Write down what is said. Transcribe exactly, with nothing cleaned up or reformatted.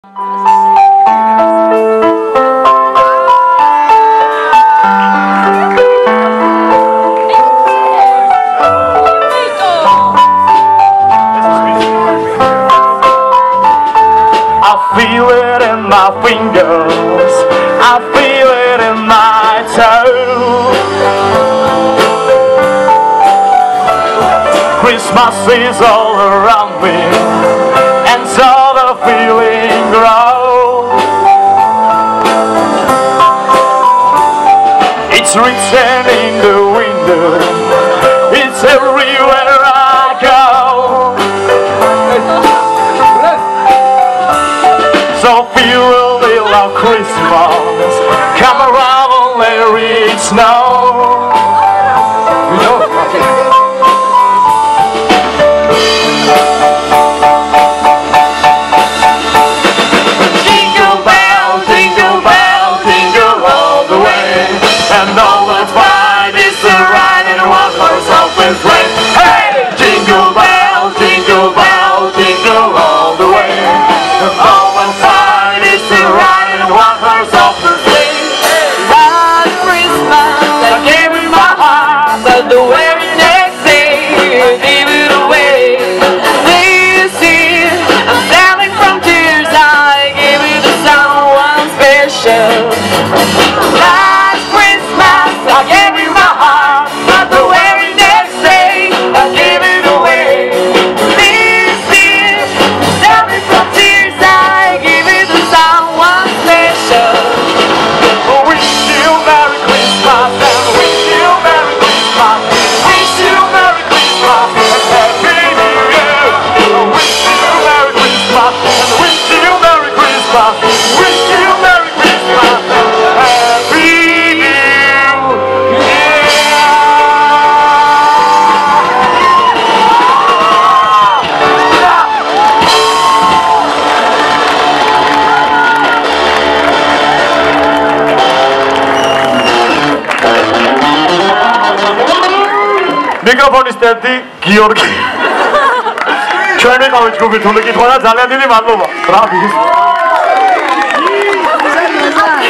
Feel it in my fingers, I feel it in my toes. Christmas is all around me, and so the feeling grows. It's written in the window, it's everywhere I go. So feel a little Christmas, come around and let it snow. Jingle bell, jingle bell, jingle all the way, and all the fun is to ride and one horse open sleigh. Hey! Jingle bell, jingle bell, jingle all the way, and all the fun is to ride and one horse open sleigh. Last Christmas I gave you my heart, but the very next day I gave it away. This year I'm selling from tears, I gave it to someone special. Last Christmas I gave you my heart, but the very next day I gave it away. This year I'm selling from tears, I gave it to someone special. Wish you Merry Christmas and wish you Merry Christmas. Wish you Merry Christmas and Happy New Year. Wish you Merry Christmas and wish you Merry Christmas. Wish you Merry Christmas and Happy New Year. მიკროფონის ერთ-ერთი გიორგი. ჩვენ ვიყავით ჯგუფი რთული კითხვა და ძალიან დიდი მადლობა. ბრავო.